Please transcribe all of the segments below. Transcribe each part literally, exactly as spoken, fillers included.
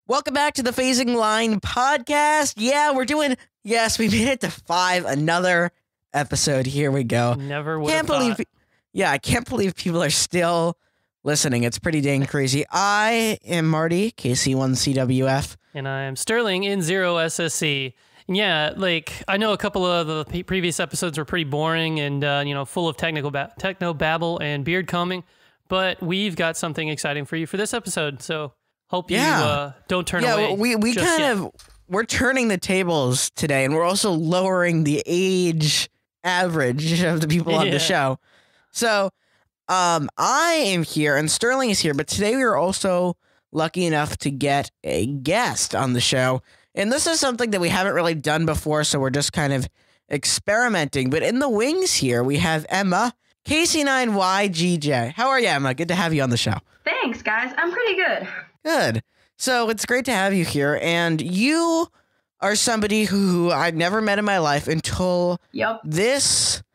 Welcome back to the Phasing Line podcast. Yeah, we're doing, yes, we made it to five, another episode. Here we go. Never would Can't have believe, thought. yeah, I can't believe people are still listening. It's pretty dang crazy. I am Marty, K C one C W F. And I'm Sterling in zero S S C. And yeah, like, I know a couple of the p- previous episodes were pretty boring and, uh, you know, full of technical ba- techno babble and beard combing, but we've got something exciting for you for this episode. So hope you Yeah. uh, don't turn Yeah, away. we, we just kind yet. of, we're turning the tables today, and we're also lowering the age average of the people on Yeah. the show. So um, I am here, and Sterling is here, but today we are also lucky enough to get a guest on the show. And this is something that we haven't really done before, so we're just kind of experimenting. But in the wings here, we have Emma K C nine Y G J. How are you, Emma? Good to have you on the show. Thanks, guys. I'm pretty good. Good. So it's great to have you here. And you are somebody who I've never met in my life until Yep. this,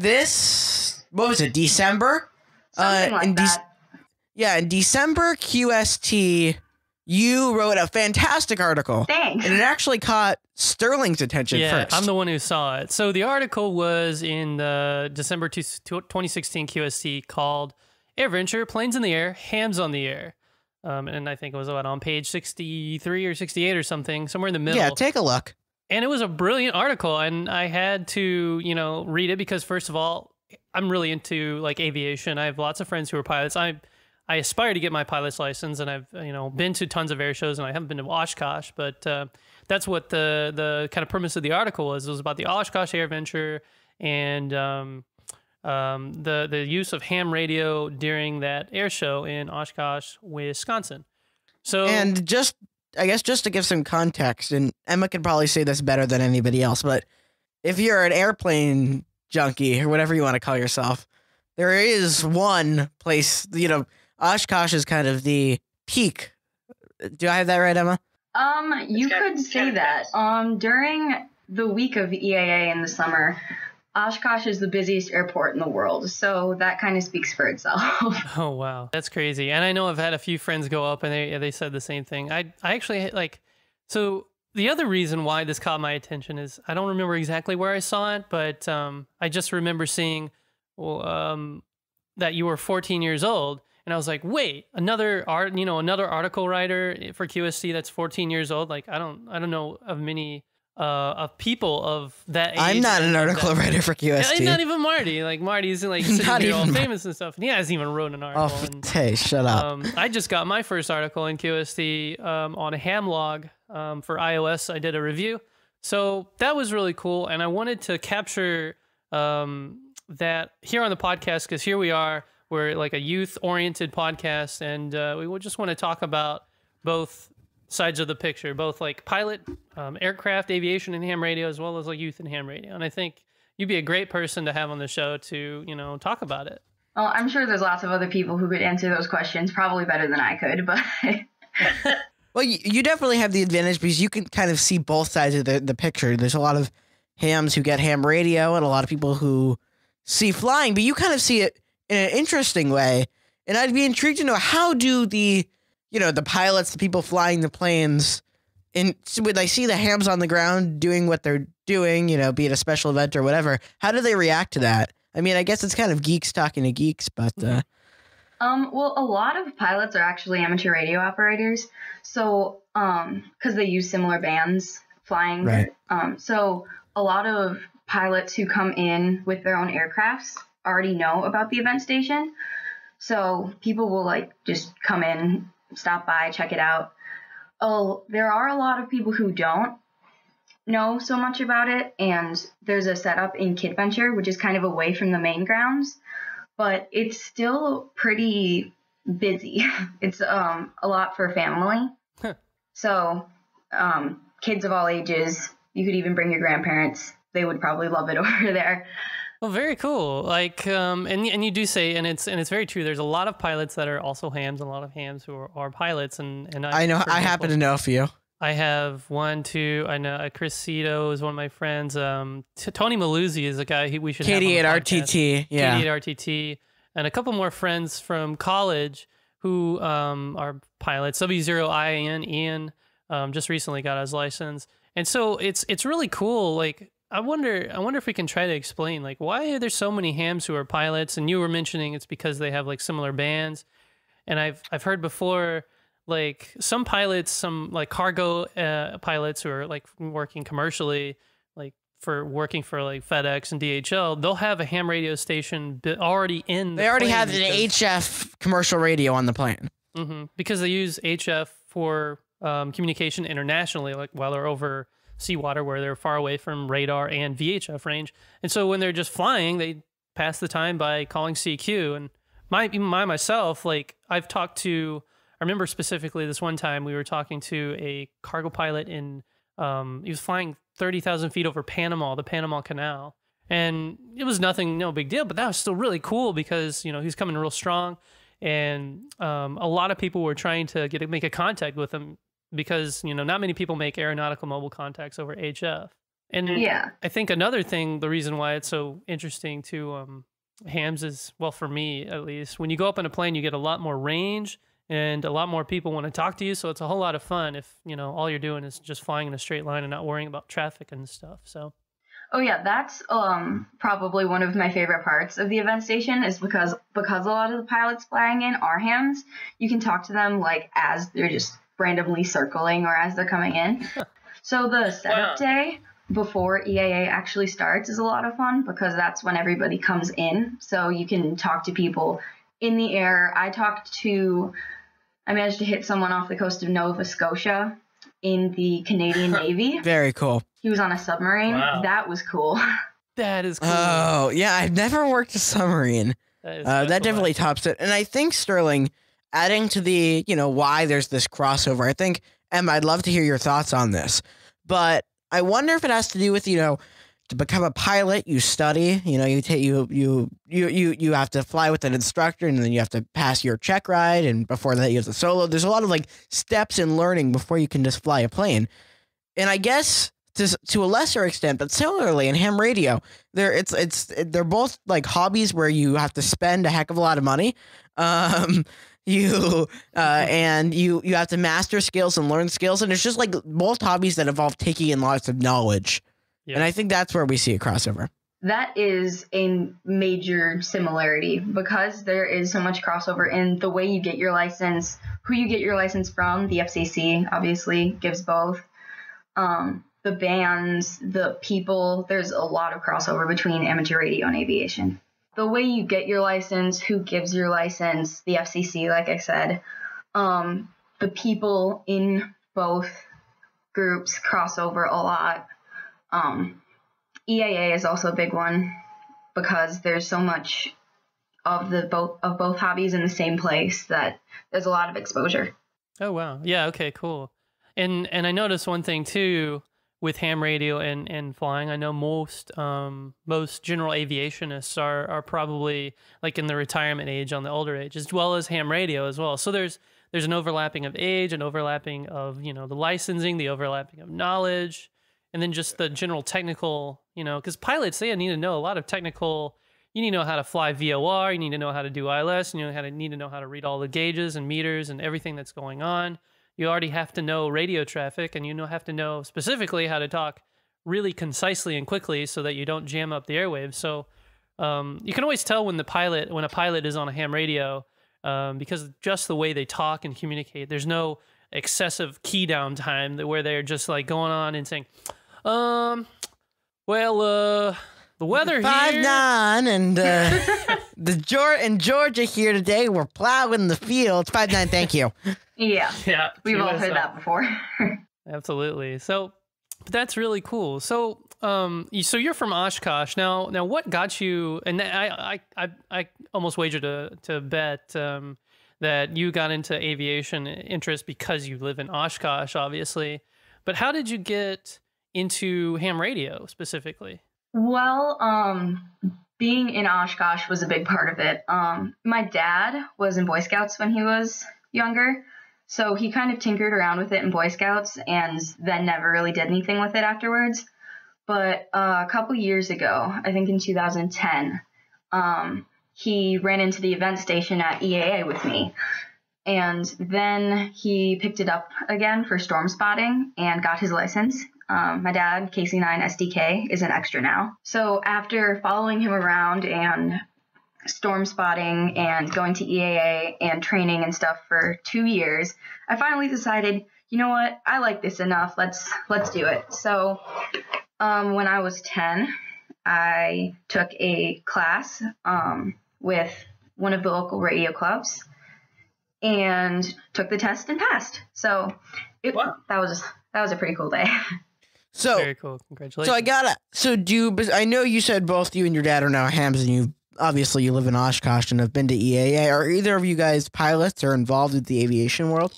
this, what was it, December? Something like in De- that. yeah, in December Q S T, you wrote a fantastic article. Thanks. And it actually caught Sterling's attention Yeah, first. I'm the one who saw it. So the article was in the December two- twenty sixteen Q S T called AirVenture, Planes in the Air, Hams on the Air. Um, and I think it was about on page sixty-three or sixty-eight or something, somewhere in the middle. Yeah, take a look. And it was a brilliant article, and I had to, you know, read it because, first of all, I'm really into like aviation. I have lots of friends who are pilots. I I aspire to get my pilot's license, and I've, you know, been to tons of air shows, and I haven't been to Oshkosh, but uh, that's what the the kind of premise of the article was. It was about the Oshkosh AirVenture and um, um, the the use of ham radio during that air show in Oshkosh, Wisconsin. So And just, I guess, just to give some context, and Emma could probably say this better than anybody else, but if you're an airplane junkie or whatever you want to call yourself, there is one place, you know, Oshkosh is kind of the peak. Do I have that right, Emma? Um, you It's kind of- could it's say kind of that. fast. Um, during the week of E A A in the summer, Oshkosh is the busiest airport in the world, so that kind of speaks for itself. Oh wow, that's crazy. And I know I've had a few friends go up and they they said the same thing. I I actually like so the other reason why this caught my attention is I don't remember exactly where I saw it, but um I just remember seeing well, um that you were fourteen years old, and I was like, wait, another art, you know, another article writer for Q S T that's fourteen years old. Like I don't I don't know of many uh of people of that age. I'm not an and of article that- writer for Q S Yeah, T. not even Marty. Like Marty's like sitting Not here all even Mar- famous and stuff, and he hasn't even wrote an article. Oh, and, hey, shut up. um, I just got my first article in Q S T um, on a ham log um, for iOS. I did a review, so that was really cool, and I wanted to capture um, that here on the podcast because here we are. We're like a youth-oriented podcast, and uh, we would just want to talk about both sides of the picture, both like pilot, um, aircraft, aviation, and ham radio, as well as like youth and ham radio. And I think you'd be a great person to have on the show to, you know, talk about it. Well, I'm sure there's lots of other people who could answer those questions probably better than I could, but Well, you, you definitely have the advantage because you can kind of see both sides of the, the picture. There's a lot of hams who get ham radio and a lot of people who see flying, but you kind of see it in an interesting way. And I'd be intrigued to know, how do the, you know, the pilots, the people flying the planes, and when they see the hams on the ground doing what they're doing, you know, be it a special event or whatever, how do they react to that? I mean, I guess it's kind of geeks talking to geeks, but uh, Um, well, a lot of pilots are actually amateur radio operators, so um, because they use similar bands flying. Right. Um, so a lot of pilots who come in with their own aircrafts already know about the event station, so people will like just come in, stop by, check it out. Oh, there are a lot of people who don't know so much about it, and there's a setup in KidVenture, which is kind of away from the main grounds, but it's still pretty busy. It's um a lot for family. Huh. So um kids of all ages, you could even bring your grandparents. They would probably love it over there. Well, very cool. Like, um, and and you do say, and it's and it's very true. There's a lot of pilots that are also hams, and a lot of hams who are, are pilots. And and I know, for I example, happen to know a few. I have one, two. I know uh, Chris Cito is one of my friends. Um, T- Tony Maluzzi is a guy he, we should have on K D the eight podcast. R T T, yeah. K D eight R T T, and a couple more friends from college who um, are pilots. W zero I N Ian um, just recently got his license, and so it's it's really cool. Like I wonder I wonder if we can try to explain like why are there so many hams who are pilots? And you were mentioning it's because they have like similar bands, and I've I've heard before. Like some pilots, some like cargo uh, pilots who are like working commercially, like for working for like FedEx and D H L, they'll have a ham radio station already in. The they already plane have an because, H F commercial radio on the plane. Mm-hmm, because they use H F for um, communication internationally, like while they're over seawater where they're far away from radar and V H F range. And so when they're just flying, they pass the time by calling C Q. And my even my myself, like I've talked to. I remember specifically this one time we were talking to a cargo pilot in, um, he was flying thirty thousand feet over Panama, the Panama Canal. And it was nothing, no big deal, but that was still really cool because, you know, he's coming real strong. And um, a lot of people were trying to get make a contact with him because, you know, not many people make aeronautical mobile contacts over H F. And yeah. I think another thing, the reason why it's so interesting to um, hams is, well, for me at least, when you go up in a plane, you get a lot more range. And a lot more people want to talk to you, so it's a whole lot of fun if, you know, all you're doing is just flying in a straight line and not worrying about traffic and stuff. So, oh yeah, that's um probably one of my favorite parts of the event station is because because a lot of the pilots flying in are hams. You can talk to them like as they're just randomly circling or as they're coming in. So the setup wow. day before E A A actually starts is a lot of fun because that's when everybody comes in. So you can talk to people in the air. I talked to. I managed to hit someone off the coast of Nova Scotia in the Canadian Navy. Very cool. He was on a submarine. Wow. That was cool. That is cool. Oh, yeah. I've never worked a submarine. That, uh, that definitely tops it. And I think, Sterling, adding to the, you know, why there's this crossover, I think, Emma, I'd love to hear your thoughts on this. But I wonder if it has to do with, you know, to become a pilot, you study, you know, you take you you you you you have to fly with an instructor, and then you have to pass your check ride, and before that you have to solo. There's a lot of like steps in learning before you can just fly a plane. And I guess to to a lesser extent, but similarly in ham radio, there it's it's they're both like hobbies where you have to spend a heck of a lot of money. Um you uh and you you have to master skills and learn skills, and it's just like both hobbies that involve taking in lots of knowledge. Yeah. And I think that's where we see a crossover. That is a major similarity because there is so much crossover in the way you get your license, who you get your license from. The F C C obviously gives both. Um, the bands, the people, there's a lot of crossover between amateur radio and aviation. The way you get your license, who gives your license, the F C C, like I said, um, the people in both groups cross over a lot. Um, E A A is also a big one because there's so much of the both of both hobbies in the same place that there's a lot of exposure. Oh wow, yeah, okay, cool. And and I noticed one thing too with ham radio and, and flying. I know most um most general aviationists are are probably like in the retirement age, on the older age, as well as ham radio as well. So there's there's an overlapping of age, an overlapping of, you know, the licensing, the overlapping of knowledge. And then just the general technical, you know, because pilots, they need to know a lot of technical, you need to know how to fly V O R, you need to know how to do I L S, you know, how to need to know how to read all the gauges and meters and everything that's going on. You already have to know radio traffic, and you know have to know specifically how to talk really concisely and quickly so that you don't jam up the airwaves. So um, you can always tell when the pilot, when a pilot is on a ham radio, um, because just the way they talk and communicate, there's no excessive key down time that where they're just like going on and saying, Um, well, uh, the weather Five here. nine and uh, the Georgia in Georgia here today. We're plowing the fields. Five nine. Thank you. Yeah, yeah, we've all heard that before. Absolutely. So that's really cool. So, um, you, so you're from Oshkosh now. Now, what got you? And I, I, I, I almost wagered to to bet um that you got into aviation interest because you live in Oshkosh, obviously. But how did you get into ham radio specifically? Well, um, being in Oshkosh was a big part of it. Um, my dad was in Boy Scouts when he was younger, so he kind of tinkered around with it in Boy Scouts and then never really did anything with it afterwards. But uh, a couple years ago, I think in two thousand ten, um, he ran into the event station at E A A with me. And then he picked it up again for storm spotting and got his license. Um, my dad, K C nine Y G J, is an extra now. So after following him around and storm spotting and going to E A A and training and stuff for two years, I finally decided, you know what, I like this enough. Let's let's do it. So um, when I was ten, I took a class um, with one of the local radio clubs and took the test and passed. So it, wow. that was that was a pretty cool day. So very cool. Congratulations. So I gotta. So do you, I know you said both you and your dad are now hams, and you obviously you live in Oshkosh and have been to E A A. Are either of you guys pilots or involved with the aviation world?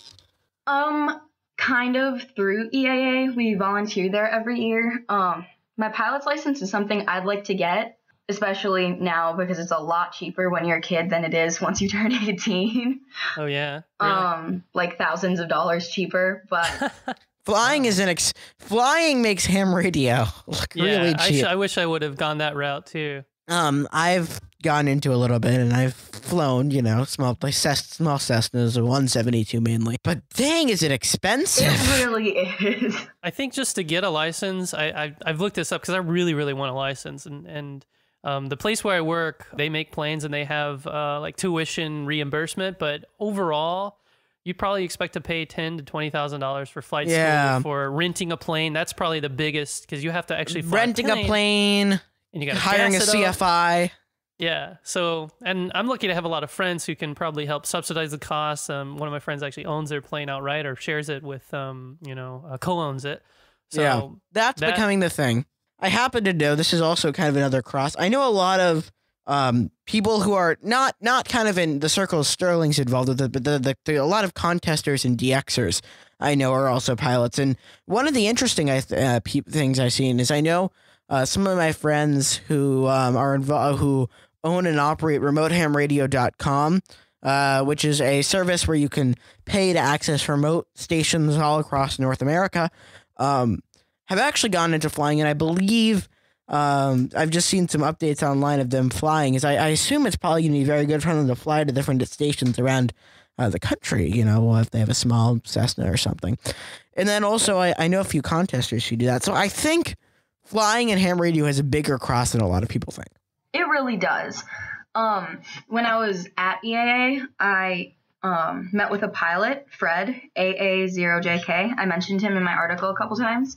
Um, kind of through E A A. We volunteer there every year. Um, my pilot's license is something I'd like to get, especially now because it's a lot cheaper when you're a kid than it is once you turn eighteen. Oh yeah. Really? Um, like thousands of dollars cheaper, but. Flying is an ex flying makes ham radio look yeah, really cheap. I, I wish I would have gone that route too. Um, I've gone into a little bit, and I've flown, you know, small like Ces small Cessnas, a one seventy-two mainly. But dang, is it expensive? It really is. I think just to get a license, I, I I've looked this up because I really really want a license, and and um, the place where I work, they make planes and they have uh, like tuition reimbursement, but overall. You'd probably expect to pay ten to twenty thousand dollars for flight yeah. school, for renting a plane. That's probably the biggest because you have to actually fly renting a plane, a plane, and you got hiring a C F I. Up. Yeah. So, and I'm lucky to have a lot of friends who can probably help subsidize the costs. Um, one of my friends actually owns their plane outright or shares it with, um, you know, uh, co-owns it. So yeah, that's that, becoming the thing. I happen to know this is also kind of another cross. I know a lot of. Um, people who are not not kind of in the circle of Sterling's involved with it, but the, the, the a lot of contesters and DXers I know are also pilots. And one of the interesting uh, things I've seen is I know uh, some of my friends who um, are involved who own and operate remote ham radio dot com, uh, which is a service where you can pay to access remote stations all across North America. Um, have actually gone into flying, and I believe. Um, I've just seen some updates online of them flying. Is I, I assume it's probably going to be very good for them to fly to different stations around uh, the country, you know, if they have a small Cessna or something. And then also, I, I know a few contesters who do that. So I think flying and ham radio has a bigger cross than a lot of people think. It really does. Um, when I was at E A A, I um, met with a pilot, Fred, A A zero J K. I mentioned him in my article a couple times.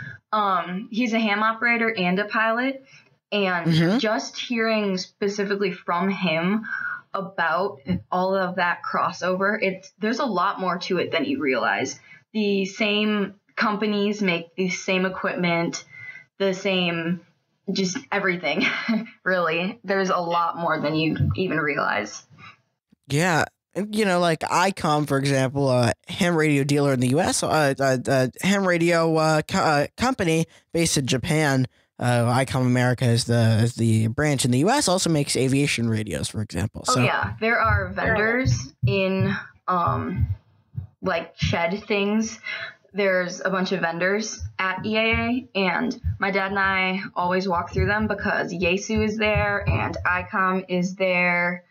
Um, he's a ham operator and a pilot, and mm-hmm. just hearing specifically from him about all of that crossover, it's there's a lot more to it than you realize. The same companies make the same equipment, the same, just everything, really. There's a lot more than you even realize. Yeah. You know, like ICOM, for example, a ham radio dealer in the U S, a uh, uh, ham radio uh, co uh, company based in Japan. Uh, ICOM America is the is the branch in the U S. Also makes aviation radios, for example. So, oh yeah, there are vendors in um like shed things. There's a bunch of vendors at E A A, and my dad and I always walk through them because Yaesu is there and ICOM is there.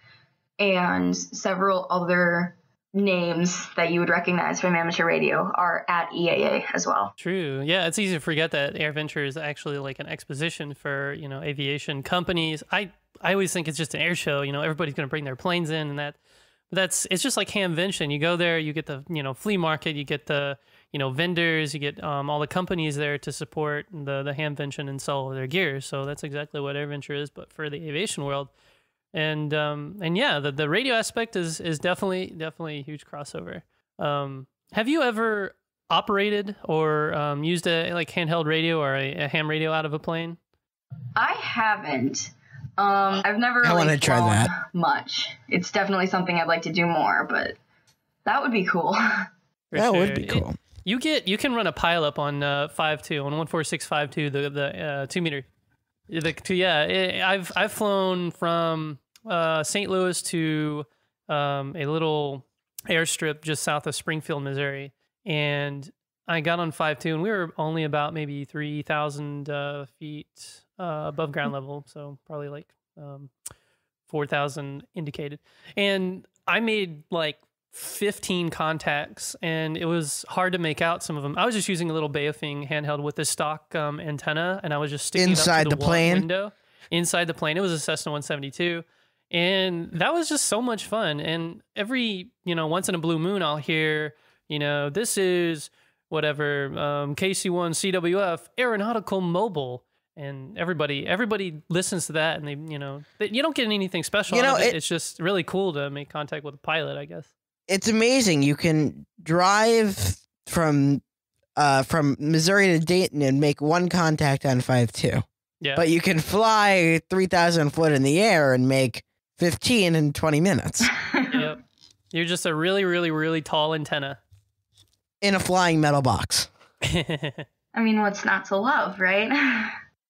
And several other names that you would recognize from amateur radio are at E A A as well. True. Yeah, it's easy to forget that AirVenture is actually like an exposition for, you know, aviation companies. I, I always think it's just an air show. You know, everybody's going to bring their planes in, and that that's it's just like Hamvention. You go there, you get the, you know, flea market, you get the, you know, vendors, you get um, all the companies there to support the, the Hamvention and sell their gear. So that's exactly what AirVenture is, but for the aviation world. And um and yeah, the, the radio aspect is is definitely definitely a huge crossover. Um, have you ever operated or um, used a like handheld radio or a, a ham radio out of a plane? I haven't. Um, I've never really I want to try that much. It's definitely something I'd like to do more, but that would be cool. For that sure. would be cool. It, you get you can run a pileup on uh, five two on one four six five two the the uh, two meter. The yeah, it, I've I've flown from uh, Saint Louis to um, a little airstrip just south of Springfield, Missouri, and I got on five two, and we were only about maybe three thousand uh, feet uh, above ground level, so probably like um, four thousand indicated, and I made like fifteen contacts, and it was hard to make out some of them. I was just using a little Baofeng handheld with the stock um, antenna, and I was just sticking inside it up to the, the plane window inside the plane. It was a Cessna one seventy-two, and that was just so much fun. And every, you know, once in a blue moon, I'll hear, you know, this is whatever um, K C one C W F aeronautical mobile. And everybody, everybody listens to that, and they, you know, they, you don't get anything special. You know, out of it. it, It's just really cool to make contact with a pilot, I guess. It's amazing. You can drive from, uh, from Missouri to Dayton and make one contact on five two. Yeah. But you can fly three thousand foot in the air and make fifteen in twenty minutes. Yep. You're just a really, really, really tall antenna in a flying metal box. I mean, what's not to love, right?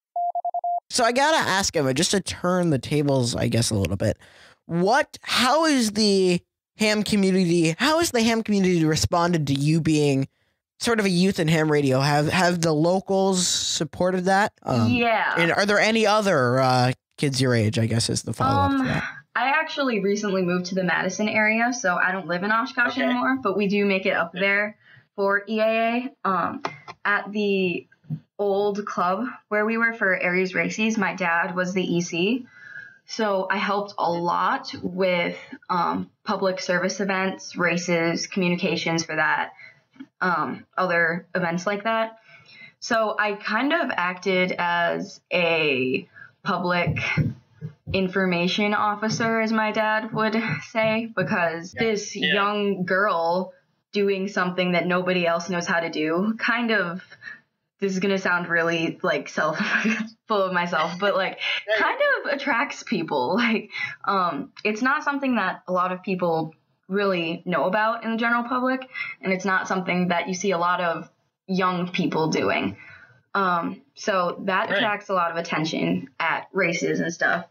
So I gotta ask Emma, just to turn the tables, I guess, a little bit. What? How is the ham community? How has the ham community responded to you being sort of a youth in ham radio? Have have the locals supported that? Um, yeah. And are there any other uh, kids your age? I guess is the follow up um, to that. I actually recently moved to the Madison area, so I don't live in Oshkosh okay. anymore. But we do make it up there for E A A. Um, at the old club where we were for Aries Races, my dad was the E C, so I helped a lot with um, public service events, races, communications for that, um, other events like that. So I kind of acted as a public information officer, as my dad would say, because yeah. this yeah. young girl doing something that nobody else knows how to do kind of, this is going to sound really like self full of myself, but like kind of attracts people. Like, um, it's not something that a lot of people really know about in the general public. And it's not something that you see a lot of young people doing. Um, so that right. attracts a lot of attention at races and stuff.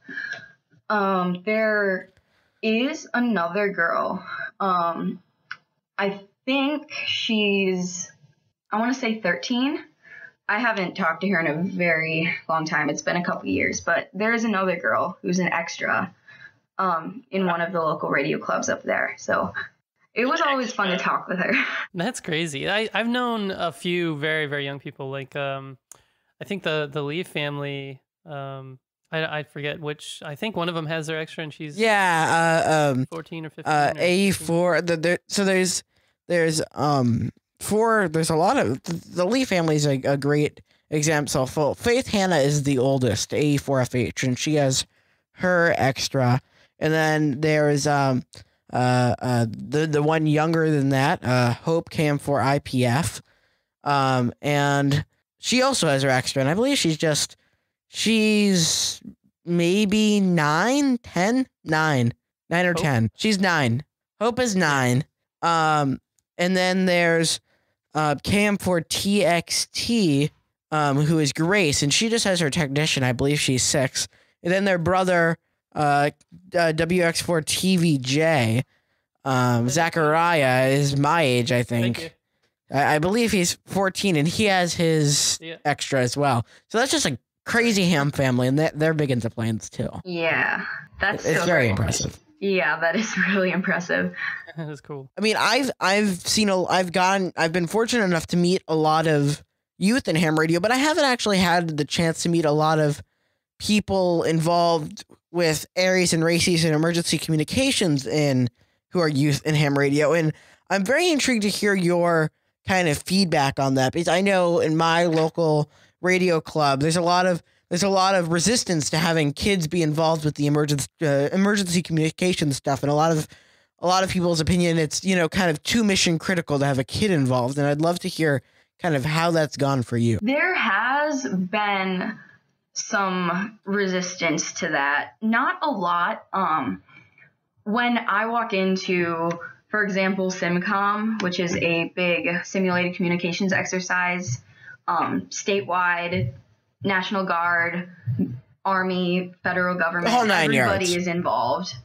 Um, there is another girl. Um, I think she's, I want to say thirteen. I haven't talked to her in a very long time. It's been a couple years, but there is another girl who's an extra um, in one of the local radio clubs up there. So it was always fun to talk with her. That's crazy. I, I've known a few very, very young people. Like, um, I think the, the Lee family, um, I, I forget which, I think one of them has their extra and she's yeah, uh, um, fourteen or fifteen. Uh, or A four, the, the, so there's, there's, um, Four, there's a lot of the Lee family is a, a great example. So Faith Hannah is the oldest, A four F H, and she has her extra. And then there's um uh uh the the one younger than that, uh Hope Cam four I P F, um and she also has her extra. And I believe she's just she's maybe nine, ten, nine, nine or Hope? ten. She's nine. Hope is nine. Um, and then there's Uh, Cam four T X T, um, who is Grace, and she just has her technician. I believe she's six. And then their brother, uh, uh, W X four T V J, um, Zachariah is my age, I think. I, I believe he's fourteen, and he has his yeah. extra as well. So that's just a crazy ham family, and they're, they're big into planes too. Yeah, that's it's so very cool. impressive. Yeah, that is really impressive. That is cool. I mean, I've I've seen a I've gone I've been fortunate enough to meet a lot of youth in ham radio, but I haven't actually had the chance to meet a lot of people involved with Aries and races and emergency communications in who are youth in ham radio. And I'm very intrigued to hear your kind of feedback on that, because I know in my local radio club, there's a lot of There's a lot of resistance to having kids be involved with the emergency uh, emergency communication stuff, and a lot of a lot of people's opinion, it's, you know, kind of too mission critical to have a kid involved. And I'd love to hear kind of how that's gone for you. There has been some resistance to that, not a lot. Um, when I walk into, for example, SimCom, which is a big simulated communications exercise, um, statewide. National Guard, Army, federal government, the whole nine everybody yards. is involved.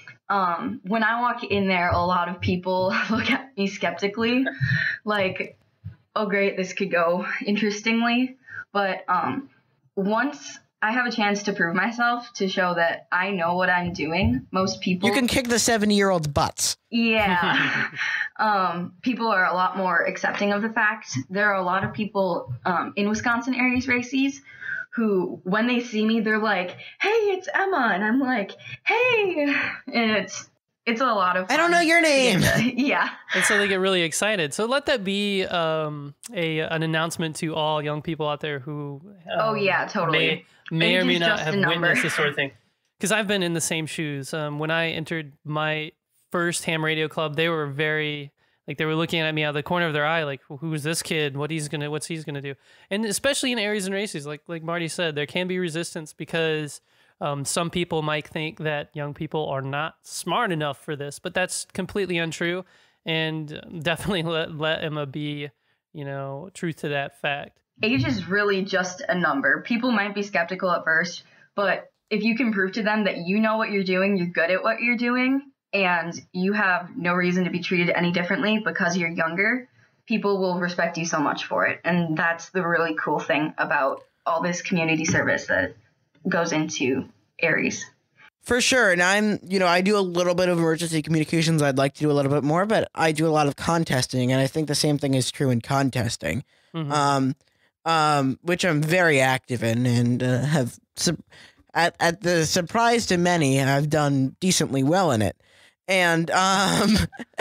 Um, when I walk in there, a lot of people look at me skeptically, like, oh, great, this could go interestingly. But um, once I have a chance to prove myself, to show that I know what I'm doing. Most people... You can kick the seventy-year-old's butts. Yeah. um, people are a lot more accepting of the fact. There are a lot of people um, in Wisconsin Aries races who, when they see me, they're like, hey, it's Emma. And I'm like, hey. And it's it's a lot of fun. I don't know your name. Yeah. And so they get really excited. So let that be um, a an announcement to all young people out there who um, oh, yeah, totally. may, may or Age may is not just have a number. witnessed this sort of thing. Because I've been in the same shoes. Um, when I entered my first ham radio club, they were very, like, they were looking at me out of the corner of their eye, like, who's this kid? What he's gonna, what's he's gonna do? And especially in Aries and races, like like Marty said, there can be resistance because um, some people might think that young people are not smart enough for this, but that's completely untrue. And definitely let let Emma be, you know, truth to that fact. Age is really just a number. People might be skeptical at first, but if you can prove to them that you know what you're doing, you're good at what you're doing, and you have no reason to be treated any differently because you're younger, people will respect you so much for it. And that's the really cool thing about all this community service that goes into Aries. For sure. And I'm, you know, I do a little bit of emergency communications. I'd like to do a little bit more, but I do a lot of contesting. And I think the same thing is true in contesting, mm-hmm. um, um, which I'm very active in and uh, have, at, at the surprise to many, I've done decently well in it. And, um,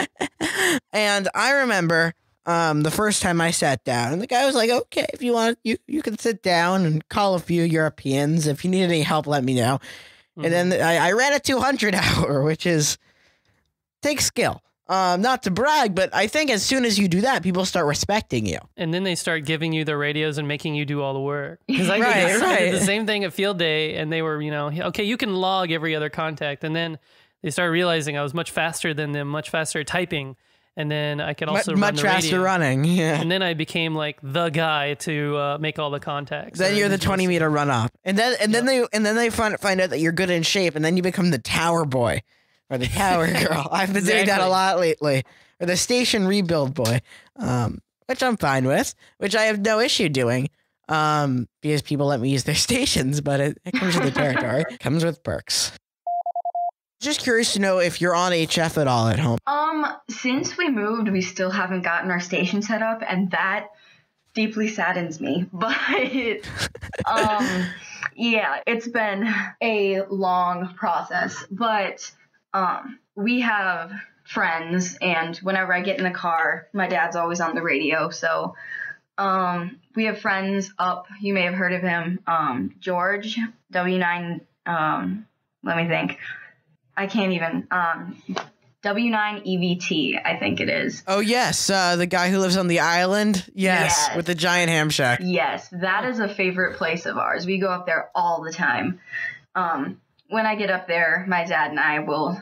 and I remember, um, the first time I sat down, and the guy was like, okay, if you want, you, you can sit down and call a few Europeans. If you need any help, let me know. And then I, I ran a two hundred hour, which is takes skill. Um, not to brag, but I think as soon as you do that, people start respecting you. And then they start giving you their radios and making you do all the work. Because I, right, did, right. I did the same thing at field day, and they were, you know, okay, you can log every other contact. And then they started realizing I was much faster than them, much faster at typing. And then I could also much, run much the faster radio. running. Yeah. And then I became like the guy to uh, make all the contacts. Then so you're the twenty just, meter run up, and then and yep. then they and then they find find out that you're good in shape, and then you become the tower boy or the tower girl. I've been exactly. doing that a lot lately, or the station rebuild boy, um, which I'm fine with, which I have no issue doing, um, because people let me use their stations, but it, it comes with the territory, it comes with perks. Just curious to know if you're on H F at all at home. Um, since we moved, we still haven't gotten our station set up, and that deeply saddens me. But, um, yeah, it's been a long process. But, um, we have friends, and whenever I get in the car, my dad's always on the radio. So, um, we have friends up. You may have heard of him. Um, George, W nine, um, let me think. I can't even, um, W nine E V T, I think it is. Oh, yes. Uh, the guy who lives on the island. Yes, yes. With the giant ham shack. Yes, that is a favorite place of ours. We go up there all the time. Um, when I get up there, my dad and I will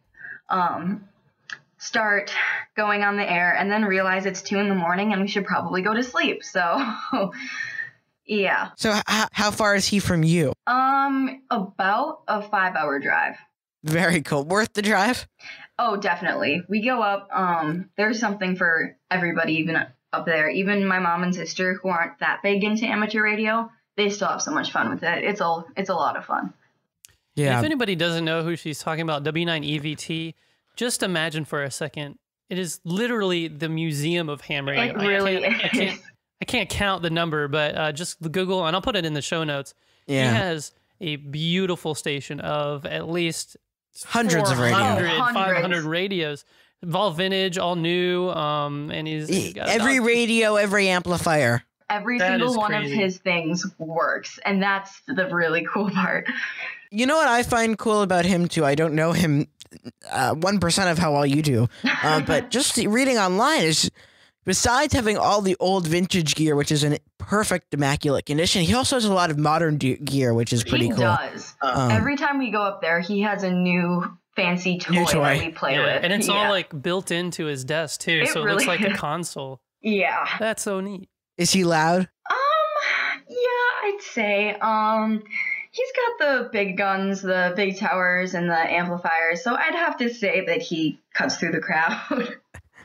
um, start going on the air and then realize it's two in the morning and we should probably go to sleep. So, yeah. So h- how far is he from you? Um, about a five hour drive. Very cool. Worth the drive? Oh, definitely. We go up. Um, there's something for everybody, even up there. Even my mom and sister, who aren't that big into amateur radio, they still have so much fun with it. It's a, it's a lot of fun. Yeah. If anybody doesn't know who she's talking about, W nine E V T, just imagine for a second, it is literally the museum of ham radio. It really I can't, is. I can't, I can't count the number, but uh, just Google, and I'll put it in the show notes. Yeah. He has a beautiful station of at least hundreds of radios. five hundred radios. All vintage, all new, um, and he's, he's got every radio, every amplifier. Every that single one crazy. of his things works, and that's the really cool part. You know what I find cool about him, too? I don't know him uh, one percent of how well you do, uh, but just reading online is, besides having all the old vintage gear, which is in perfect, immaculate condition, he also has a lot of modern de- gear, which is pretty he cool. He does. Um, Every time we go up there, he has a new fancy toy, new toy. that we play yeah, with. and it's yeah. all like built into his desk too, It so it really looks like is. a console. Yeah. That's so neat. Is he loud? Um, yeah, I'd say. Um, he's got the big guns, the big towers, and the amplifiers, so I'd have to say that he cuts through the crowd.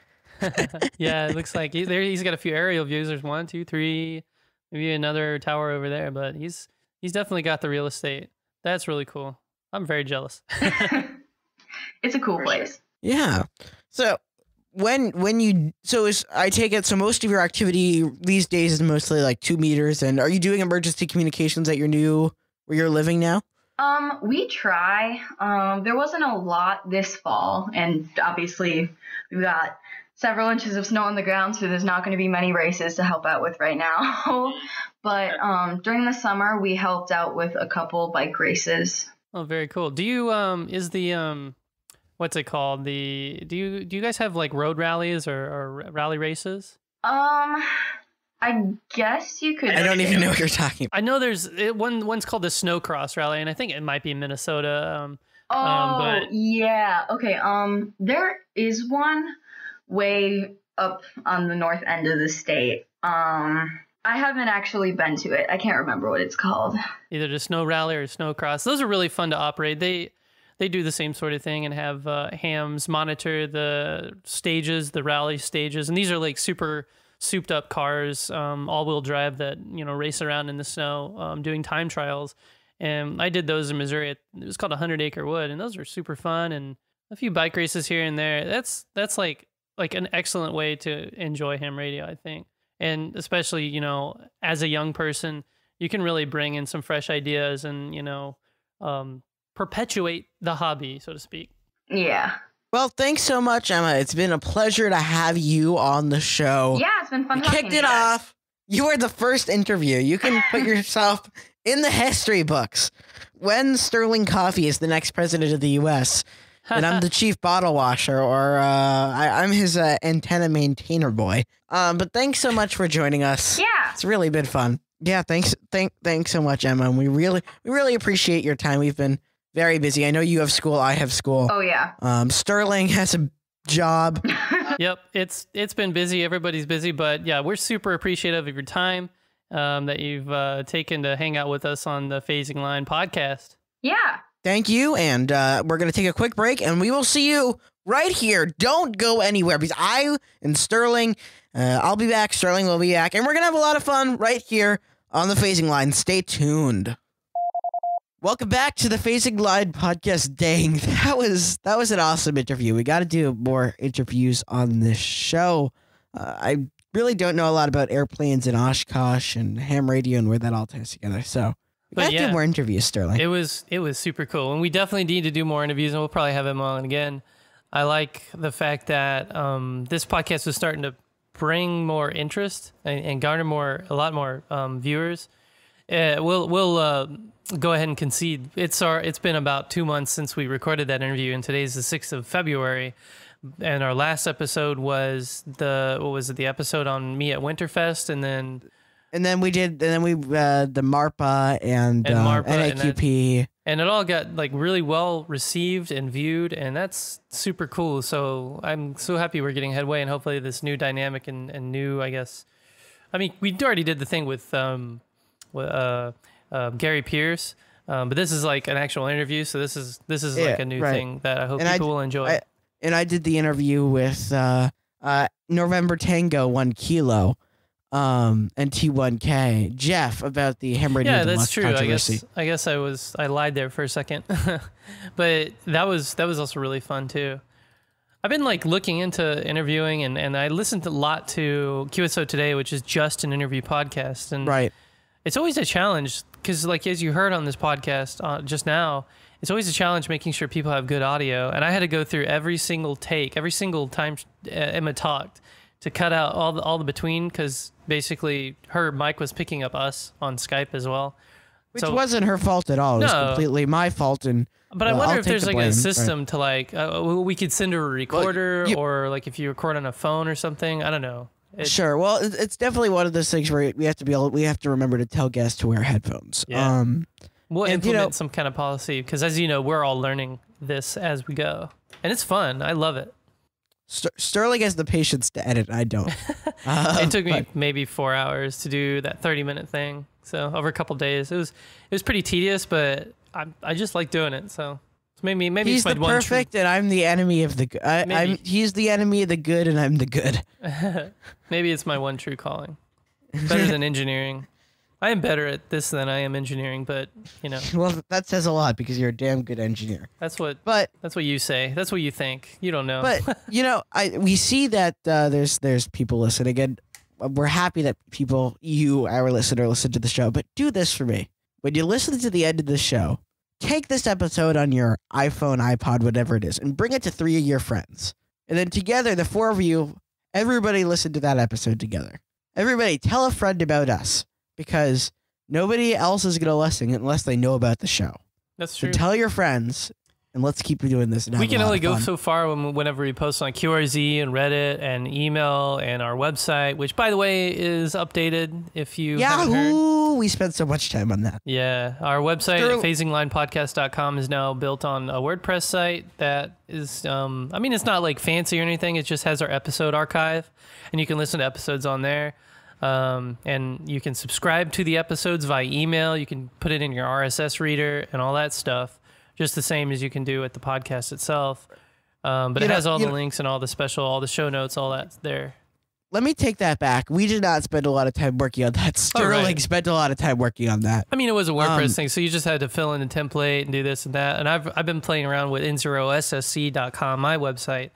Yeah, it looks like he, there. He's got a few aerial views. There's one, two, three, maybe another tower over there. But he's He's definitely got the real estate. That's really cool. I'm very jealous. It's a cool For place. sure. Yeah. So when when you so is I take it so most of your activity these days is mostly like two meters, and are you doing emergency communications at your new where you're living now? Um, we try. Um, there wasn't a lot this fall, and obviously we've got several inches of snow on the ground, so there's not going to be many races to help out with right now. But um, during the summer, we helped out with a couple bike races. Oh, very cool. Do you um is the um what's it called? The do you do you guys have like road rallies or, or rally races? Um, I guess you could. I don't even know what you're talking about. I know there's it, one one's called the Snowcross Rally, and I think it might be in Minnesota. Um, Oh, um, but yeah. Okay. Um, there is one way up on the north end of the state. Um, I haven't actually been to it. I can't remember what it's called. either the Snow Rally or Snowcross. Those are really fun to operate. They they do the same sort of thing and have uh, hams monitor the stages, the rally stages, and these are like super souped up cars, um, all wheel drive that you know race around in the snow, um, doing time trials. And I did those in Missouri. It was called one hundred Acre Wood, and those were super fun. And a few bike races here and there. That's that's like like an excellent way to enjoy ham radio, I think. And especially, you know, as a young person, you can really bring in some fresh ideas and, you know, um, perpetuate the hobby, so to speak. Yeah. Well, thanks so much, Emma. It's been a pleasure to have you on the show. Yeah, it's been fun You talking kicked to it you guys. off. You were the first interview. You can put yourself in the history books. When Sterling Coffee is the next president of the U S, and I'm the chief bottle washer, or uh, I, I'm his uh, antenna maintainer boy. Um, but thanks so much for joining us. Yeah. It's really been fun. Yeah, thanks, thank, thanks so much, Emma. And we really, we really appreciate your time. We've been very busy. I know you have school. I have school. Oh, yeah. Um, Sterling has a job. Yep, it's it's been busy. Everybody's busy, but yeah, we're super appreciative of your time um, that you've uh, taken to hang out with us on the Phasing Line podcast. Yeah. Thank you, and uh, we're going to take a quick break, and we will see you right here. Don't go anywhere, because I and Sterling, uh, I'll be back, Sterling will be back, and we're going to have a lot of fun right here on the Phasing Line. Stay tuned. Welcome back to the Phasing Line podcast. Dang, that was that was an awesome interview. We got to do more interviews on this show. Uh, I really don't know a lot about airplanes and Oshkosh and ham radio and where that all ties together, so... We But got to yeah. do more interviews, Sterling. It was it was super cool, and we definitely need to do more interviews, and we'll probably have him on again. I like the fact that um, this podcast was starting to bring more interest and, and garner more a lot more um, viewers. Uh, we'll we'll uh, go ahead and concede. It's our it's been about two months since we recorded that interview, and today's the sixth of February. And our last episode was the what was it? The episode on me at Winterfest, and then. And then we did, and then we, uh, the MARPA and, And uh, MARPA N A and Q P. And it all got like really well received and viewed, and that's super cool. So I'm so happy we're getting headway, and hopefully this new dynamic and, and new, I guess. I mean, we already did the thing with um, with, uh, uh, Gary Pierce, um, but this is like an actual interview. So this is this is Yeah, like a new right. thing that I hope And I people d- will enjoy. I, and I did the interview with uh, uh, November Tango One Kilo, um, and T one K Jeff about the ham radio yeah, deluxe that's true. I controversy. guess I guess I was I lied there for a second, but that was that was also really fun too. I've been like looking into interviewing, and, and I listened a lot to Q S O Today, which is just an interview podcast, and Right. it's always a challenge because, like as you heard on this podcast uh, just now, it's always a challenge making sure people have good audio. And I had to go through every single take, every single time uh, Emma talked, to cut out all the all the between, because basically her mic was picking up us on Skype as well. Which So- wasn't her fault at all. It was No. completely my fault. And But I well, wonder I'll if take there's the like blame. a Right. system to like uh, we could send her a recorder, you- or like if you record on a phone or something. I don't know. It- Sure. Well, it- it's definitely one of those things where we have to be able, we have to remember to tell guests to wear headphones. Yeah. Um, We'll And, you implement know- some kind of policy because, as you know, we're all learning this as we go, and it's fun. I love it. Ster- Sterling has the patience to edit. I don't. Uh, It took me but- maybe four hours to do that thirty minute thing. So over a couple days, it was it was pretty tedious, but I I just like doing it. So maybe maybe He's it's my the one perfect, and I'm the enemy of the good. I'm. Maybe. He's the enemy of the good, and I'm the good. True, maybe it's my one true calling. Better than engineering. I am better at this than I am engineering, but you know. Well, that says a lot because you're a damn good engineer. That's what. But that's what you say. That's what you think. You don't know. But you know, I we see that uh, there's there's people listening, and we're happy that people, you, our listener, listen to the show. But do this for me: when you listen to the end of the show, take this episode on your iPhone, iPod, whatever it is, and bring it to three of your friends, and then together, the four of you, everybody listen to that episode together. Everybody, tell a friend about us. Because nobody else is going to listen unless they know about the show. That's true. So tell your friends, and let's keep doing this. And we can only go fun. so far when, whenever we post on Q R Z and Reddit and email and our website, which, by the way, is updated if you haven't heard. Yahoo! We spent so much time on that. Yeah. Our website True. at phasing line podcast dot com is now built on a WordPress site that is, um, I mean, it's not like fancy or anything. It just has our episode archive, and you can listen to episodes on there. Um, and you can subscribe to the episodes via email. You can put it in your R S S reader and all that stuff, just the same as you can do with the podcast itself. Um, but you it know, has all the know, links and all the special, all the show notes, all that there. Let me take that back. We did not spend a lot of time working on that. Sterling oh, right. spent a lot of time working on that. I mean, it was a WordPress um, thing, so you just had to fill in a template and do this and that. And I've I've been playing around with N zero S S C dot com, my website,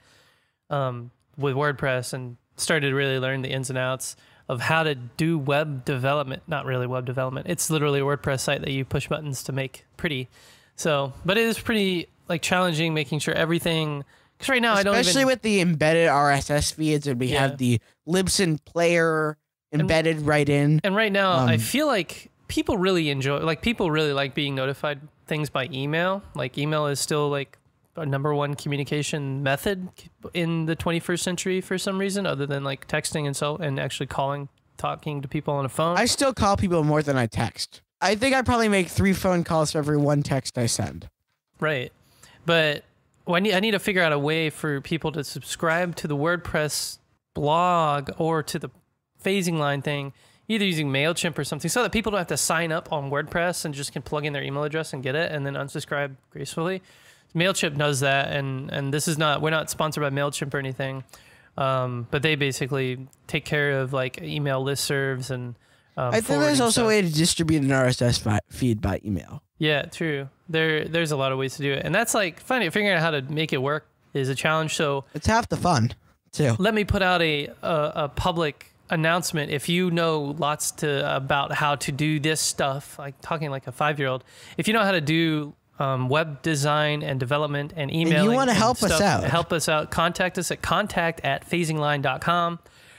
um, with WordPress, and started to really learn the ins and outs of how to do web development. Not really web development. It's literally a WordPress site that you push buttons to make pretty. So, but it is pretty like challenging making sure everything, because right now Especially I don't even... with the embedded R S S feeds, and we Yeah. have the Libsyn player embedded and, right in. And right now um, I feel like people really enjoy, like people really like being notified things by email. Like email is still like a number one communication method in the twenty-first century for some reason, other than like texting and so and actually calling, talking to people on a phone. I still call people more than I text. I think I probably make three phone calls for every one text I send. Right, but well, I need I need to figure out a way for people to subscribe to the WordPress blog or to the phasing line thing, either using MailChimp or something, so that people don't have to sign up on WordPress and just can plug in their email address and get it and then unsubscribe gracefully. MailChimp does that, and, and this is not, we're not sponsored by MailChimp or anything, um, but they basically take care of like email listservs and um, I think there's also stuff. a way to distribute an R S S fi- feed by email. Yeah, true. There, there's a lot of ways to do it, and that's like finding, figuring out how to make it work is a challenge. So It's half the fun, too. let me put out a a, a public announcement. If you know lots to about how to do this stuff, like talking like a five-year-old, if you know how to do Um, web design and development and emailing. And you want to and help stuff, us out. Help us out. Contact us at contact at phasing line dot com.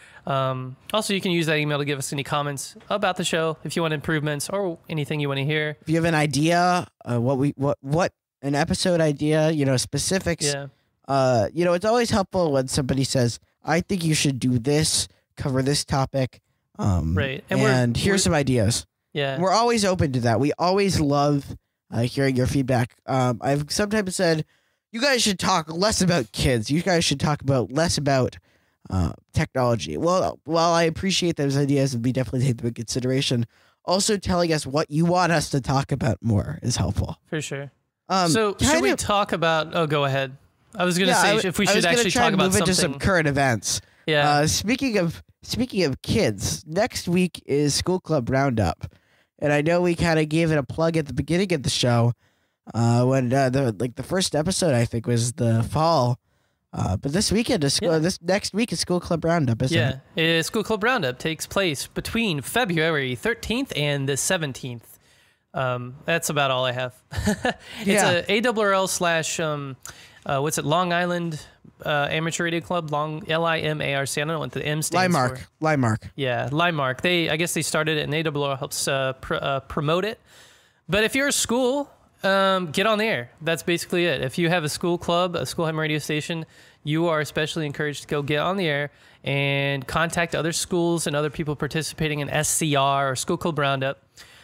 Um, also, you can use that email to give us any comments about the show if you want improvements or anything you want to hear. If you have an idea, uh, what we what what an episode idea, you know, specifics. Yeah. Uh, you know, it's always helpful when somebody says, "I think you should do this, cover this topic." Um, Right. And, And we're- and here's we're- some ideas. Yeah. We're always open to that. We always love uh, hearing your feedback. Um, I've sometimes said, you guys should talk less about kids. You guys should talk about less about uh, technology. Well, while I appreciate those ideas and we definitely take them in consideration, also telling us what you want us to talk about more is helpful. For sure. Um, so should we of, talk about, oh, go ahead. I was going to yeah, say I, if we I should was actually try talk and about move something. into some current events. Yeah. Uh, speaking of speaking of kids, next week is School Club Roundup. And I know we kind of gave it a plug at the beginning of the show, uh, when uh, the like the first episode I think was the fall. Uh, but this weekend is school, Yeah. this next week is School Club Roundup, isn't yeah. it? Uh, School Club Roundup takes place between February thirteenth and the seventeenth. Um, that's about all I have. It's Yeah. a A R R L slash, um, uh, what's it, Long Island uh, Amateur Radio Club, Long L I M A R C. I don't know what the M stands Limemark, for. Limemark. Yeah, Limemark. They, I guess they started it, and A R R L helps uh, pr- uh, promote it. But if you're a school, um, get on the air. That's basically it. If you have a school club, a school ham radio station, you are especially encouraged to go get on the air and contact other schools and other people participating in S C R or School Club Roundup.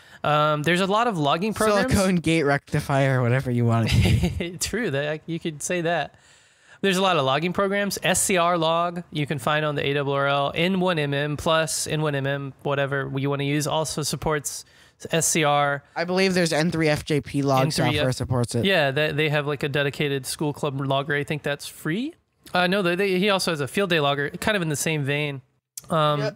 Um, there's a lot of logging programs. Silicone Gate Rectifier, whatever you want it to be. True, that you could say that. There's a lot of logging programs. S C R log you can find on the A R R L. N one M M plus N one M M, whatever you want to use, also supports S C R. I believe there's N three F J P log N three F software supports it. Yeah, they, they have like a dedicated school club logger. I think that's free. Uh, no, they, they, he also has a field day logger, kind of in the same vein. Um, Yeah,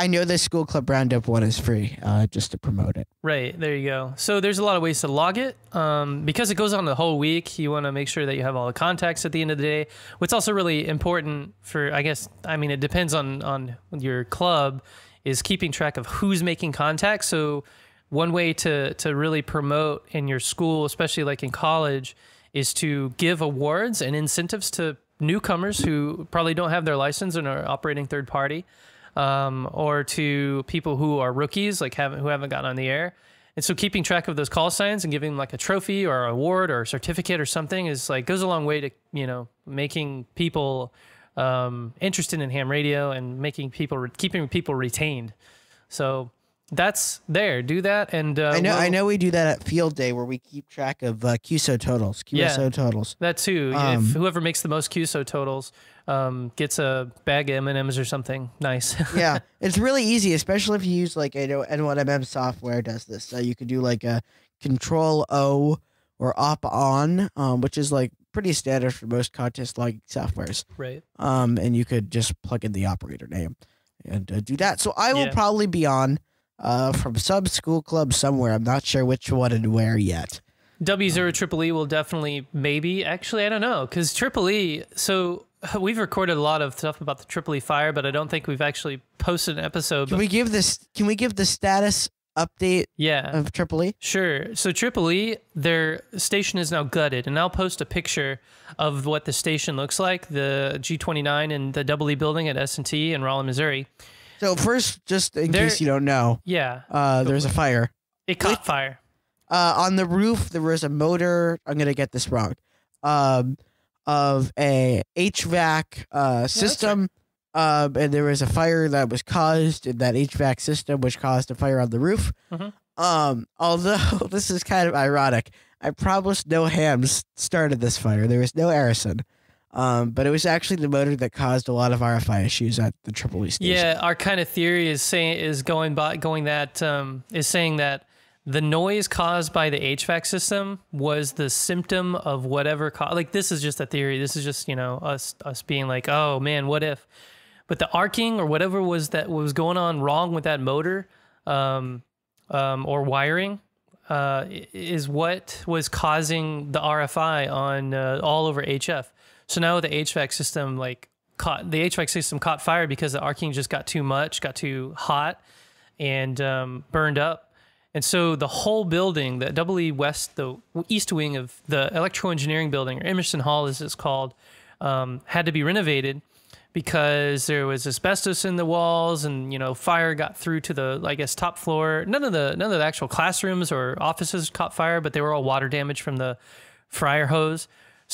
I know the School Club Roundup one is free, uh, just to promote it. Right, there you go. So there's a lot of ways to log it. Um, because it goes on the whole week, you want to make sure that you have all the contacts at the end of the day. What's also really important for, I guess, I mean, it depends on, on your club, is keeping track of who's making contacts. So one way to, to really promote in your school, especially like in college, is to give awards and incentives to newcomers who probably don't have their license and are operating third party. Um, or to people who are rookies, like haven't who haven't gotten on the air. And so keeping track of those call signs and giving them like a trophy or an award or a certificate or something is like goes a long way to, you know, making people um, interested in ham radio and making people keeping people retained. So that's there. Do that. And uh, I know we'll, I know we do that at Field Day where we keep track of uh, Q S O totals, Q S O yeah, totals. That too. Um, if whoever makes the most Q S O totals um, gets a bag of M and M's or something nice. Yeah, it's really easy, especially if you use like I know N one M M software does this. So you could do like a Control O or Op On, um, which is like pretty standard for most contest logging softwares. Right. Um, and you could just plug in the operator name and uh, do that. So I will Yeah. probably be on uh, from some school club somewhere. I'm not sure which one and where yet. W zero Triple E will definitely, maybe. Actually, I don't know, because Triple E, so we've recorded a lot of stuff about the Triple E fire, but I don't think we've actually posted an episode. Can but, we give this? Can we give the status update yeah, of Triple E? sure. So Triple E, their station is now gutted, and I'll post a picture of what the station looks like, the G twenty-nine and the Double E building at S and T in Rollin, Missouri. So first, just in There- case you don't know, Yeah, uh, there's a fire. it caught fire. Uh, on the roof, there was a motor. I'm gonna get this wrong. Um, of a H V A C uh, system, um, and there was a fire that was caused in that H V A C system, which caused a fire on the roof. Mhm. Um, although this is kind of ironic, I promise no hams started this fire. There was no arison. Um, but it was actually the motor that caused a lot of R F I issues at the Triple E station. Yeah, our kind of theory is saying is going by going that um, is saying that the noise caused by the H V A C system was the symptom of whatever co- like this is just a theory. This is just, you know, us us being like, oh man, what if? But the arcing or whatever was that was going on wrong with that motor um, um, or wiring uh, is what was causing the R F I on uh, all over H F. So now the H V A C system like caught the H V A C system caught fire because the arcing just got too much, got too hot, and um, burned up. And so the whole building, the Double E West, the east wing of the electrical engineering building, or Emerson Hall as it's called, um, had to be renovated because there was asbestos in the walls, and you know, fire got through to the, I guess, top floor. None of the none of the actual classrooms or offices caught fire, but they were all water damaged from the fryer hose.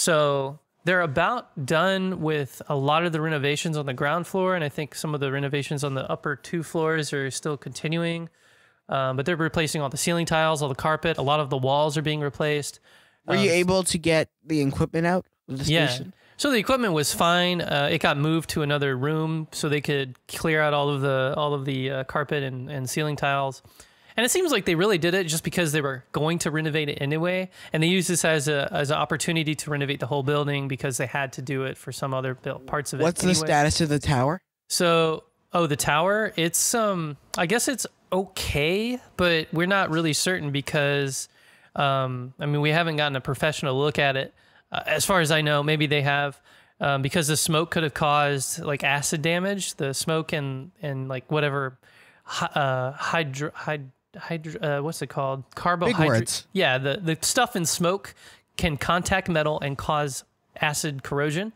So they're about done with a lot of the renovations on the ground floor, and I think some of the renovations on the upper two floors are still continuing. Um, but they're replacing all the ceiling tiles, all the carpet. A lot of the walls are being replaced. Were Um, you able to get the equipment out of the yeah. station? So the equipment was fine. Uh, it got moved to another room so they could clear out all of the all of the uh, carpet and, and ceiling tiles. And it seems like they really did it just because they were going to renovate it anyway. And they used this as a as an opportunity to renovate the whole building because they had to do it for some other built parts of it. What's anyway. the status of the tower? So, oh, the tower, it's, um, I guess it's okay, but we're not really certain because, um, I mean, we haven't gotten a professional look at it. Uh, as far as I know, maybe they have, um, because the smoke could have caused like acid damage, the smoke and, and like whatever, hy- uh, hydro, hyd, hydro, uh, what's it called? Carbohydrate. words. Yeah. The, the stuff in smoke can contact metal and cause acid corrosion.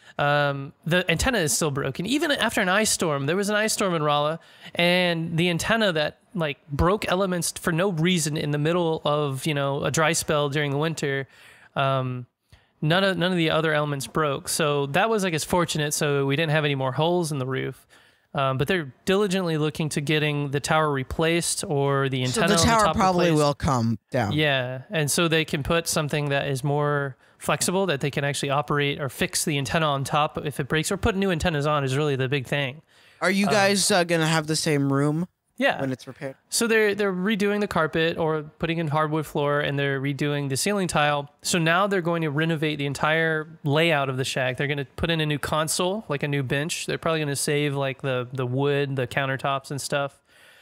Um, the antenna is still broken. Even after an ice storm, there was an ice storm in Rolla, and the antenna that like broke elements for no reason in the middle of, you know, a dry spell during the winter. Um, none of, none of the other elements broke. So that was, I guess, fortunate. So we didn't have any more holes in the roof. Um, but they're diligently looking to getting the tower replaced or the So antenna the on tower the top probably replaced. will come down. Yeah, and so they can put something that is more flexible that they can actually operate or fix the antenna on top if it breaks, or put new antennas on is really the big thing. Are you guys uh, gonna have the same room? Yeah. when it's repaired. So they're they're redoing the carpet or putting in hardwood floor, and they're redoing the ceiling tile. So now they're going to renovate the entire layout of the shack. They're going to put in a new console, like a new bench. They're probably going to save like the the wood, the countertops and stuff.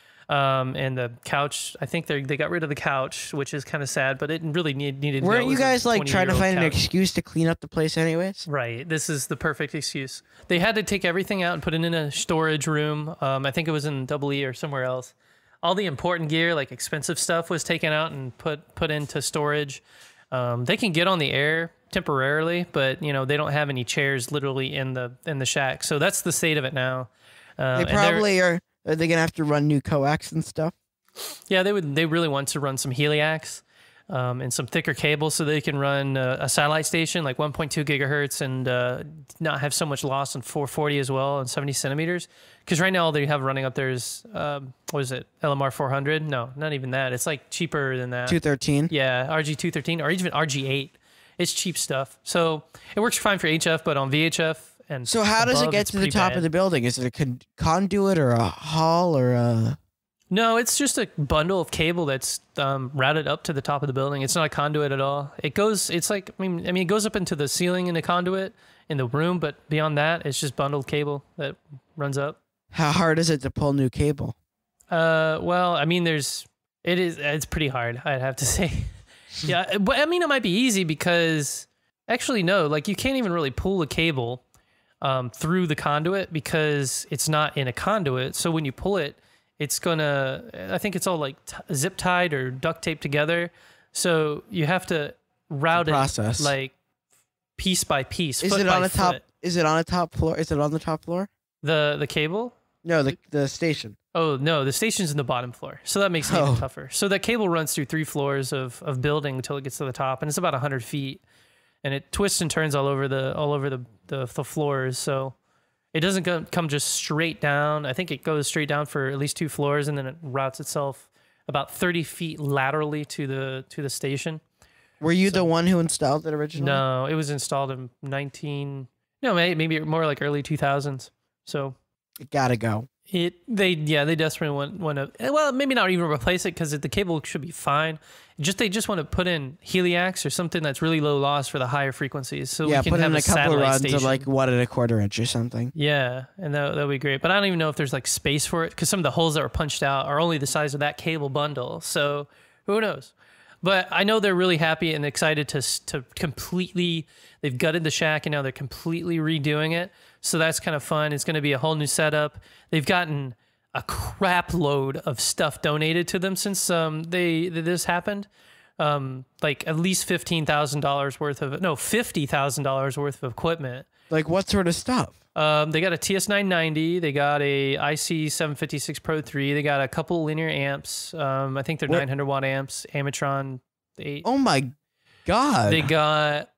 Um, and the couch, I think they they got rid of the couch, which is kind of sad, but it really need, needed to go. Weren't you guys like trying to find couch. an excuse to clean up the place anyways? Right. This is the perfect excuse. They had to take everything out and put it in a storage room. Um, I think it was in Double E or somewhere else. All the important gear, like expensive stuff, was taken out and put put into storage. Um, they can get on the air temporarily, but you know they don't have any chairs literally in the in the shack. So that's the state of it now. Uh, They probably are. Are they gonna have to run new coax and stuff? Yeah, they would. They really want to run some heliacs um, and some thicker cables so they can run uh, a satellite station like one point two gigahertz and uh, not have so much loss on four forty as well and seventy centimeters. Because right now all they have running up there is um, what is it? L M R four hundred? No, not even that. It's like cheaper than that. two thirteen. Yeah, R G two thirteen or even R G eight. It's cheap stuff. So it works fine for H F, but on V H F. And so how does above, it get to the top bad. of the building? Is it a con conduit or a hall or a... No, it's just a bundle of cable that's um, routed up to the top of the building. It's not a conduit at all. It goes, it's like, I mean, I mean, it goes up into the ceiling in the conduit in the room, but beyond that, it's just bundled cable that runs up. How hard is it to pull new cable? Uh, well, I mean, there's, it is, it's pretty hard, I'd have to say. Yeah, but I mean, it might be easy because, actually, no, like you can't even really pull the cable Um, through the conduit because it's not in a conduit. So when you pull it, it's gonna, I think it's all like t zip tied or duct taped together. So you have to route process. it like piece by piece. Is foot it by on a top? foot. Is it on a top floor? Is it on the top floor? The the cable? No, the the station. Oh no, the station's in the bottom floor. So that makes it Oh. even tougher. So that cable runs through three floors of of building until it gets to the top, and it's about a hundred feet. And it twists and turns all over the all over the the, the floors, so it doesn't go, come just straight down. I think it goes straight down for at least two floors, and then it routes itself about thirty feet laterally to the to the station. Were you So- the one who installed it originally? No, it was installed in nineteen. No, maybe maybe more like early two thousands. So It gotta go. it they yeah they desperately want want to well maybe not even replace it because the cable should be fine. Just they just want to put in heliacs or something that's really low loss for the higher frequencies, so Yeah, we can put have in a, a couple of satellite runs station. of like one and a quarter inch or something. Yeah, and that that would be great. But I don't even know if there's like space for it because some of the holes that were punched out are only the size of that cable bundle. So who knows? But I know they're really happy and excited to to completely. They've gutted the shack and now they're completely redoing it. So that's kind of fun. It's going to be a whole new setup. They've gotten a crap load of stuff donated to them since um they this happened. Um, like at least fifteen thousand dollars worth of no fifty thousand dollars worth of equipment. Like what sort of stuff? Um, they got a T S nine ninety, they got a I C seven fifty-six Pro three, they got a couple linear amps. Um, I think they're What? nine hundred watt amps, Amatron eight. Oh my god! They got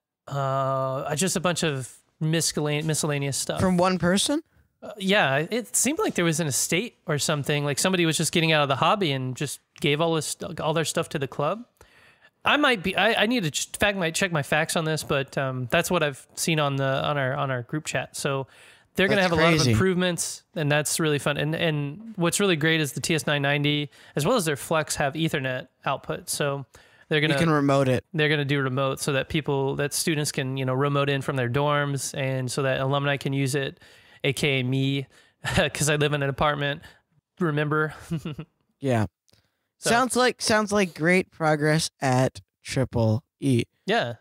uh just a bunch of miscellaneous miscellaneous stuff. From one person? Uh, yeah, it seemed like there was an estate or something. Like somebody was just getting out of the hobby and just gave all this all their stuff to the club. I might be. I, I need to ch- fact might check my facts on this, but um, that's what I've seen on the on our on our group chat. So they're going to That's have a lot of crazy. improvements, and that's really fun. And and what's really great is the T S nine ninety as well as their Flex have Ethernet output. So they're You gonna can remote it. they're gonna do remote so that people that students can you know remote in from their dorms, and so that alumni can use it, aka me, because I live in an apartment. Remember. Yeah. So- Sounds like sounds like great progress at Triple E. Yeah.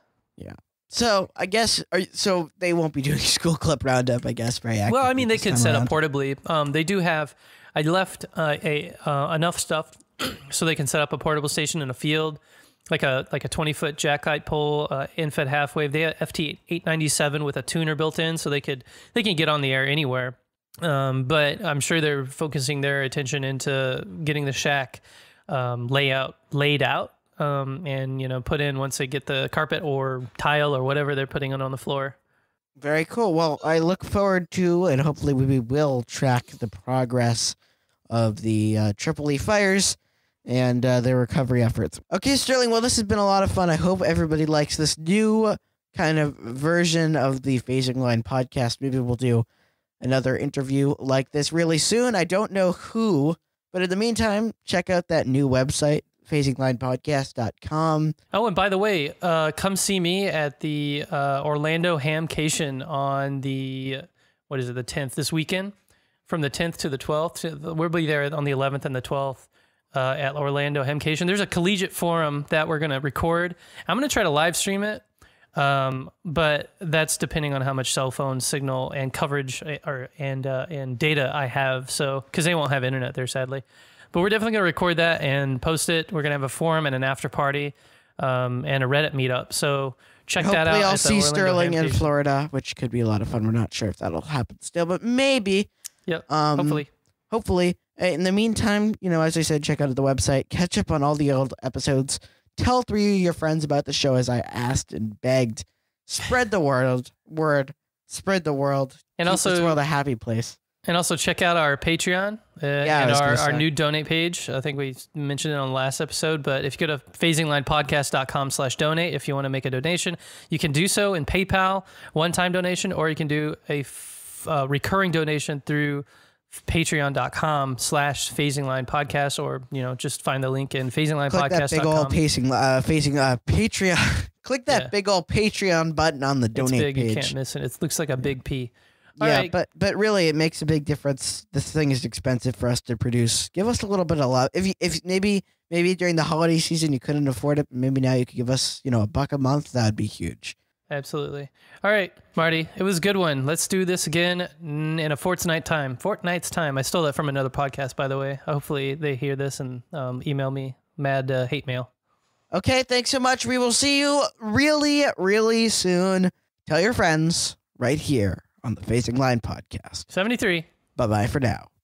So I guess are, so they won't be doing school club roundup. I guess very actively. Well, I mean, they this can time set around. up portably. Um, they do have. I left uh, a uh, enough stuff so they can set up a portable station in a field, like a like a twenty foot jack height pole, uh, in-fed half wave. They have F T eight ninety-seven with a tuner built in, so they could they can get on the air anywhere. Um, but I'm sure they're focusing their attention into getting the shack um, layout laid out. Um, and, you know, put in once they get the carpet or tile or whatever they're putting on on the floor. Very cool. Well, I look forward to, and hopefully we will track the progress of the uh, Triple E fires and uh, their recovery efforts. Okay, Sterling. Well, this has been a lot of fun. I hope everybody likes this new kind of version of the Phasing Line podcast. Maybe we'll do another interview like this really soon. I don't know who But in the meantime, check out that new website, phasing line podcast dot com. Oh, and by the way, uh, come see me at the uh, Orlando Hamcation on the, what is it, the tenth this weekend? From the tenth to the twelfth. We'll be there on the eleventh and the twelfth uh, at Orlando Hamcation. There's a collegiate forum that we're going to record. I'm going to try to live stream it, um, but that's depending on how much cell phone signal and coverage or and uh, and data I have. So, because they won't have internet there, sadly. But we're definitely going to record that and post it. We're going to have a forum and an after party um, and a Reddit meetup. So check Hopefully that out. I'll see Sterling in Florida, which could be a lot of fun. We're not sure if that'll happen still, but maybe. Yep. Um, hopefully. Hopefully. In the meantime, you know, as I said, check out the website, catch up on all the old episodes, tell three of your friends about the show as I asked and begged. Spread the word, word, spread the world. And Keep also, this world a happy place. And also check out our Patreon uh, yeah, and our, our say. new donate page. I think we mentioned it on the last episode, but if you go to phasing line podcast dot com slash donate, if you want to make a donation, you can do so in PayPal, one-time donation, or you can do a f- uh, recurring donation through patreon dot com slash phasing line podcast, or, you know, just find the link in phasing line podcast dot com. Click that big old pacing, uh, phasing, uh, Patreon. Click that yeah. big old Patreon button on the donate it's big, page. You can't miss it. It looks like a big P. All yeah, right. but but really, it makes a big difference. This thing is expensive for us to produce. Give us a little bit of love. If you, if maybe maybe during the holiday season you couldn't afford it, maybe now you could give us, you know, a buck a month. That'd be huge. Absolutely. All right, Marty, it was a good one. Let's do this again in a fortnight time. Fortnight's time. I stole that from another podcast, by the way. Hopefully they hear this and um, email me mad uh, hate mail. Okay, thanks so much. We will see you really, really soon. Tell your friends right here on the Phasing Line Podcast. seventy-three. Bye-bye for now.